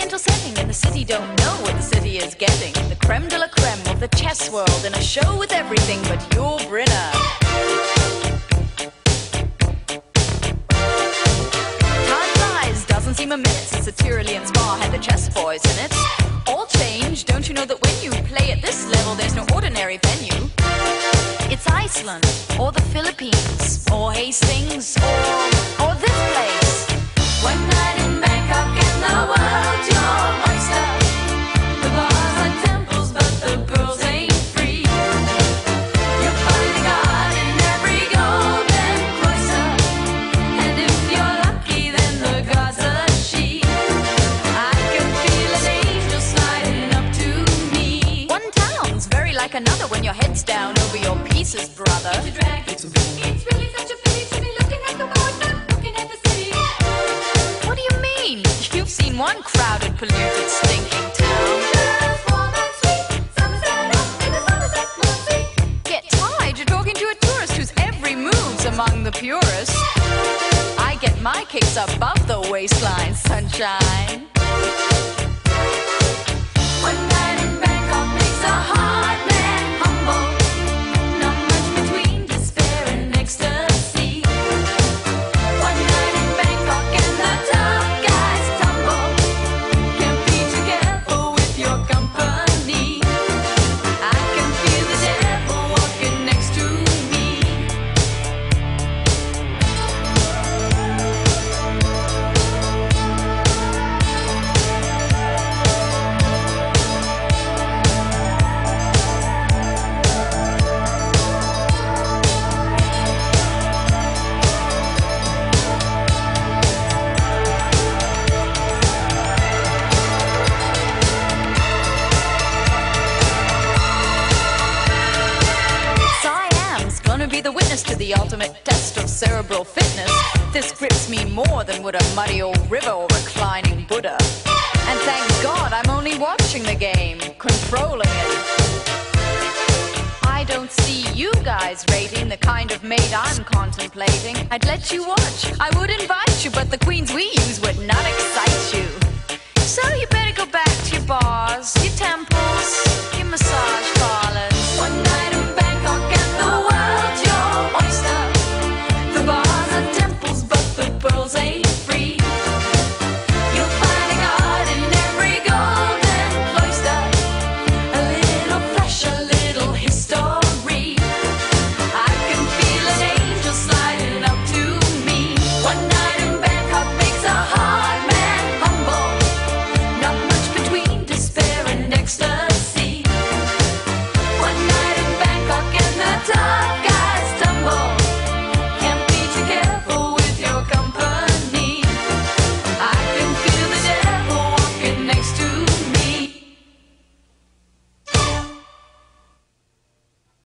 Oriental setting, and the city don't know what the city is getting. The creme de la creme of the chess world, in a show with everything but Yul Brynner. Time flies, doesn't seem a minute since the Tirolean spa had the chess boys in it. All change, don't you know that when you play at this level, there's no ordinary venue? It's Iceland, or the Philippines, or Hastings, or this place. One night in Bangkok and the world's your oyster. The bars are temples, but the girls ain't free. You'll find God in every golden cloister, and if you're lucky, then the gods are she. I can feel an angel sliding up to me. One town's very like another when your head's down over your pieces, brother. It's really such a pity to be looking at the world, not looking at the city. What do you mean? You've seen one crowded, polluted, stinking town. Get tired, you're talking to a tourist whose every move's among the purest. I get my kicks above the waistline, sunshine. One night in Bangkok makes a hard man humble. Not much between despair and ecstasy. One night in Bangkok and the tough guys tumble. Can't be too careful with your company. I can feel the devil walking next to me. Siam's gonna be the witness to the ultimate test of cerebral fitness. This grips me more than would a muddy old river or reclining Buddha. And thank God I'm only watching the game, controlling it. I don't see you guys rating the kind of maid I'm contemplating. I'd let you watch, I would invite you, but the queens we use would not excite